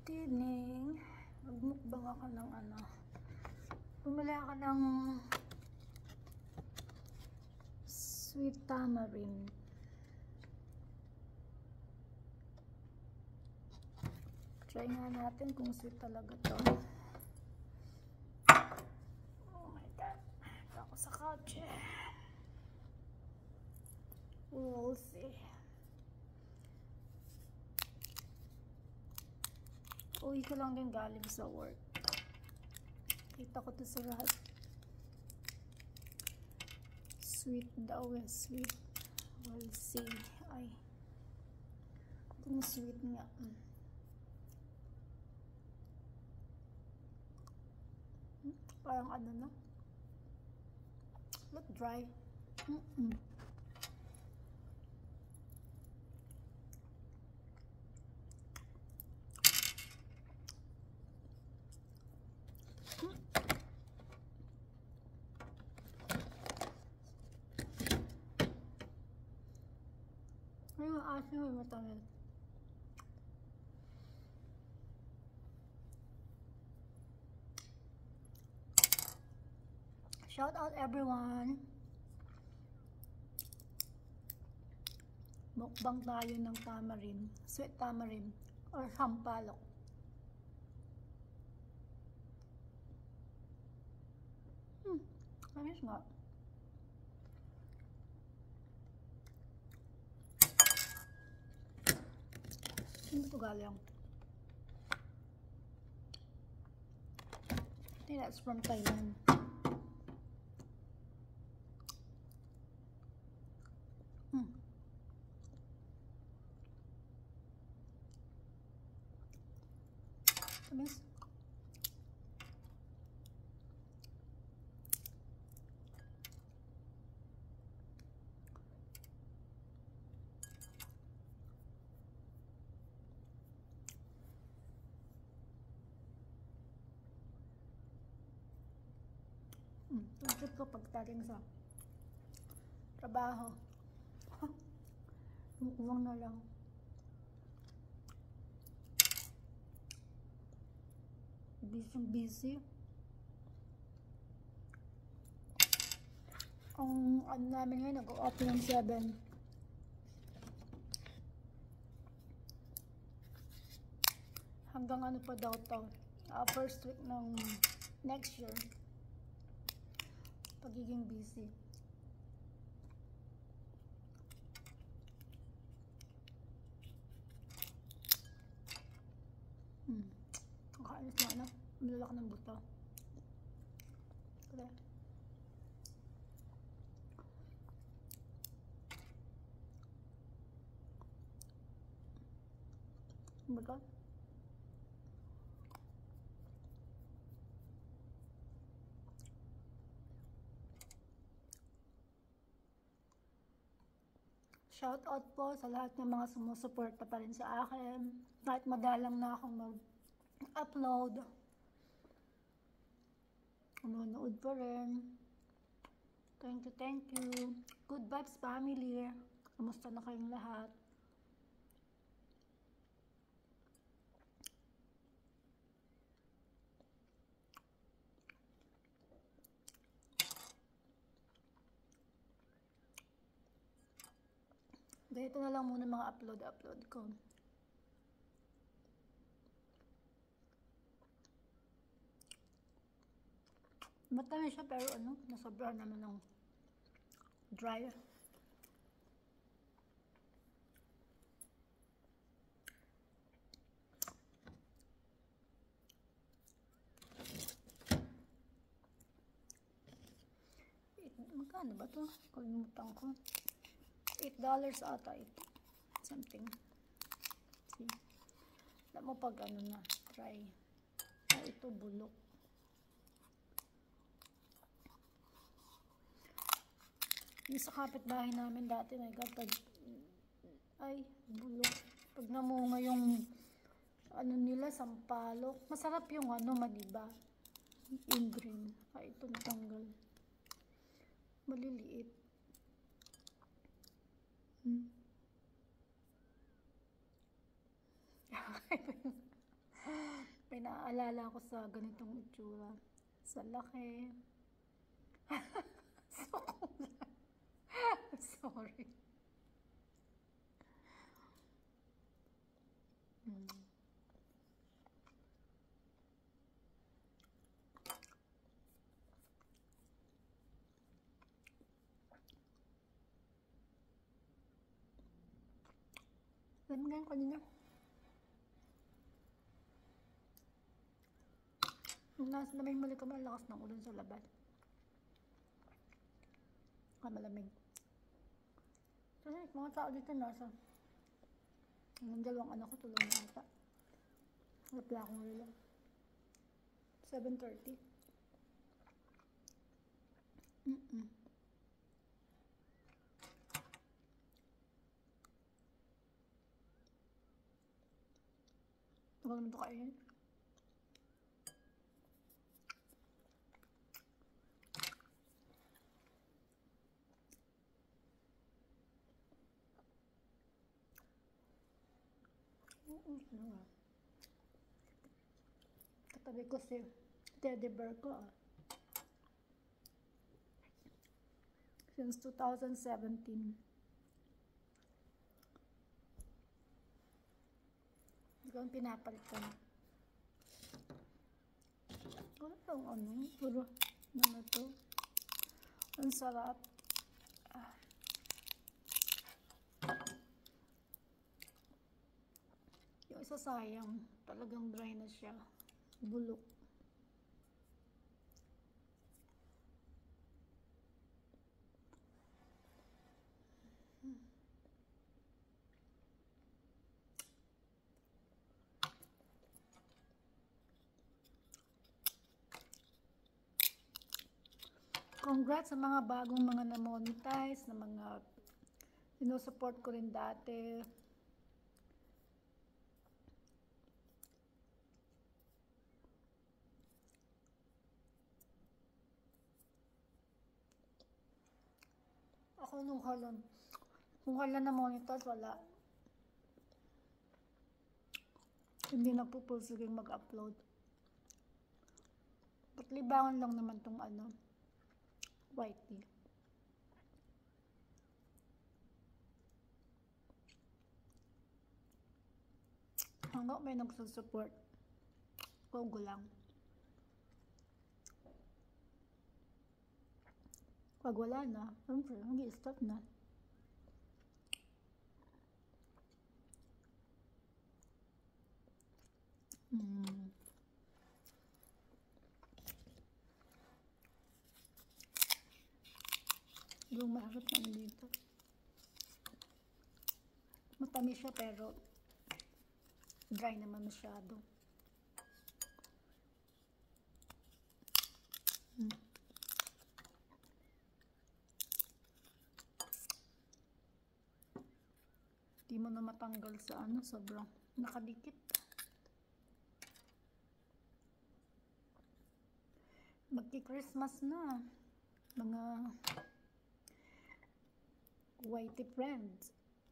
Good evening. Magmukbang ako ng ano. Bumili ako ng sweet tamarind. Try nga natin kung sweet talaga to. Oh my god. Ito ako sa kotse. We'll see. Uwi ko lang din galing sa work. Kita ko to sa lahat. Sweet daw eh, sweet. We'll see. Ay. Kung sweet nga. Parang ano na. Look dry. Ay, maasin may matamis. Shout out everyone. Mukbang tayo ng tamarind, sweet tamarind or sampalok. Ayos nga. Saan ito galing? I think that's from Thailand. Tamis. Trip ko pagdating sa trabaho. Uwang na lang. Busy. Ang ano namin ngayon, nag-open ng 7. Hanggang ano pa daw to? First week ng next year. Pagiging busy. Nakaalis na ano. Malalak ng buto. Okay. Buto. Shout out po sa lahat ng mga sumusuporta pa rin sa akin. Kahit madalang na akong mag-upload. Nanonood pa rin. Thank you. Good vibes family. Kamusta na kayong lahat? Ito na lang muna mga upload ko. Matamis siya pero ano, nasobra naman ng dry. Magkano ba to? Kalimutan ko. $8 ata ito. Something. See? Alam mo pag ano na, try. Ito bulok. Yung sa kapitbahay namin dati, my God, pag, ay, bulok. Pag namunga yung, ano nila, sampalok. Masarap yung ano, madiba. Yung green. Ay, ito natanggal. Maliliit. naalala ko sa ganitong itsura. Sa laki. So, sorry. Alam mo ganyan kanina. Nung nasa lamig mali kami, ang lakas ng ulan sa labas. Malamig. Kasi mga tao dito nasa. Ang dalawang anak ko tulog na ata. Wala akong rila. 7:30. Ako naman ito kainin. Katabi ko si teddy bear ko since 2017. Hindi ko pinapalitan. Puro ano to. Ang sarap. Yung isa sayang, talagang dry na siya. Bulok. Congrats sa mga bagong mga na-monetize, na mga sinusupport ko rin dati. Ako nung halan na-monetize, wala. Hindi na po pulsiging mag-upload. Patlibangan lang naman tong whitey. Hanggang may nagsusupport. Kung lang. Pag wala na, siyempre, mag-i-stop na. Yung mahirap na dito. Matamis siya pero dry naman masyado. Di mo na matanggal sa sobrang nakadikit. Magki-Christmas na, mga whitey friends.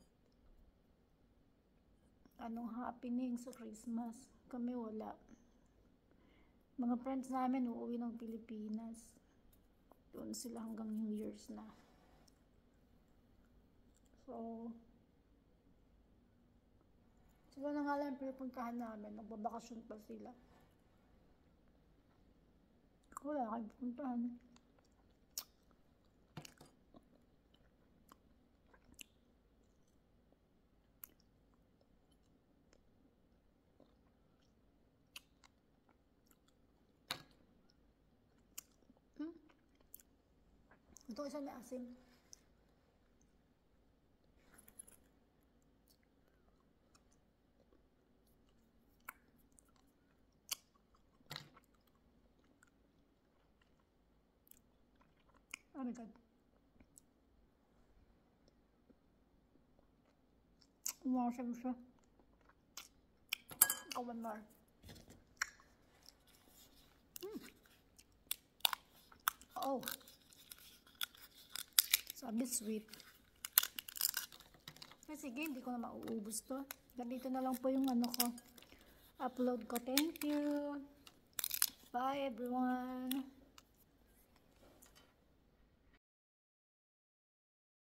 Anong happening sa Christmas? Kami wala. Mga friends namin uuwi ng Pilipinas. Doon sila hanggang New Year's na. So, sila na nga lang pinupuntahan namin. Nagbabakasyon pa sila. Wala kayo pupuntahan. Ito isa na asim. Oh my God. Umasam siya. One more. Oh. Sabi sweet. Sige, hindi ko na mauubos to. Ganito na lang po yung ko. upload ko. Thank you. Bye everyone.